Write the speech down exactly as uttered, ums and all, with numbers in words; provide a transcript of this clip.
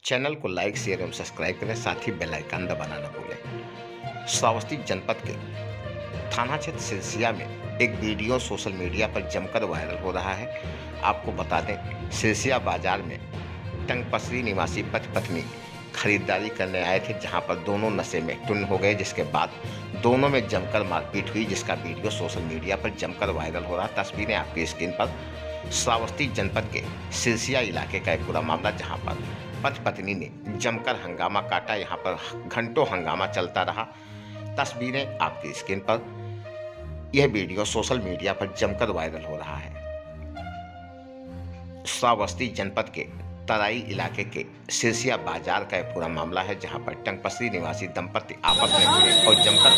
Channel को like share एवं subscribe करें, साथ ही बेल आइकन दबाना न भूलें। श्रावस्ती जनपद के थाना क्षेत्र सिरसिया में एक वीडियो सोशल मीडिया पर जमकर वायरल हो रहा है। आपको बता दें, सिरसिया बाजार में टंगपसरी निवासी पति पत्नी खरीदारी करने आए थे, जहां पर दोनों नशे में टुन्न हो गए, जिसके बाद दोनों में जमकर मारपीट हुई, जिसका वीडियो सोशल मीडिया पर जमकर वायरल हो रहा है। तस्वीरें आपकी स्क्रीन पर। श्रावस्ती जनपद के सिरसिया इलाके का एक पूरा मामला, जहां पर पति पत्नी ने जमकर हंगामा काटा। यहां पर घंटों हंगामा चलता रहा। तस्वीरें आपकी स्क्रीन पर। यह वीडियो सोशल मीडिया पर जमकर वायरल हो रहा है। श्रावस्ती जनपद के तराई इलाके के सिरसिया बाजार का एक पूरा मामला है, जहां पर टंगपसरी निवासी दंपति आपस में भिड़े और जमकर